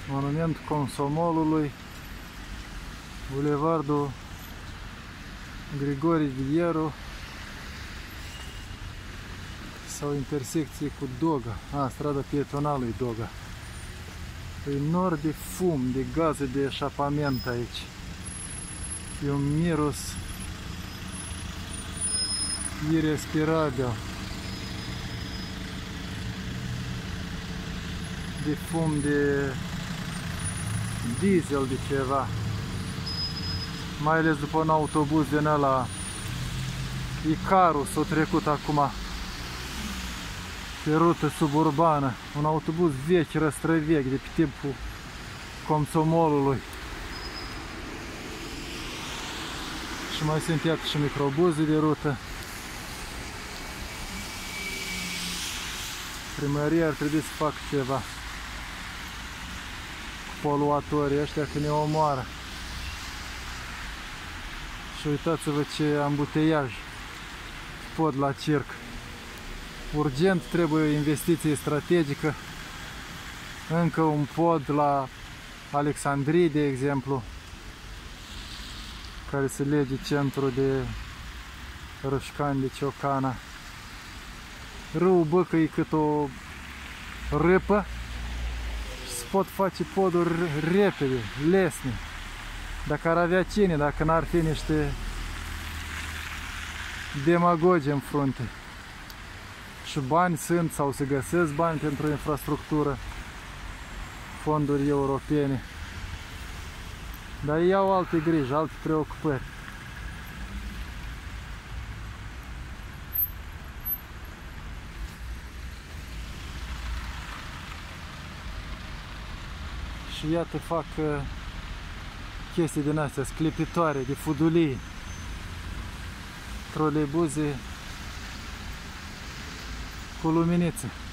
Monumentul Comsomolului, Bulevardul Grigore Vilieru sau intersecție cu Doga, strada pietonală e Doga. E nor de fum, de gaze de eșapament aici. E un miros irrespirabil de fum de diesel, de ceva. Mai ales după un autobuz din ăla Icarus s-a trecut acum pe rută suburbană. Un autobuz vechi, răstrăvechi, de pe timpul Comsomolului. Și mai sunt iată și microbuze de rută. Primăria ar trebui să facă ceva cu poluatorii ăștia, că ne omoară. Și uitați-vă ce ambuteiaj pod la circ. Urgent trebuie o investiție strategică. Încă un pod la Alexandrie, de exemplu, care se lege centrul de Rășcani de Ciocana. Râul Băcă e cât o râpă și se pot face poduri repede, lesne. Dacă ar avea cine, dacă n-ar fi niște demagogi în frunte. Și bani sunt sau se găsesc bani pentru infrastructură, fonduri europene. Dar ei au alte griji, alte preocupări. Și iată fac chestii din astea sclipitoare, de fudulii, troleibuze cu luminiță.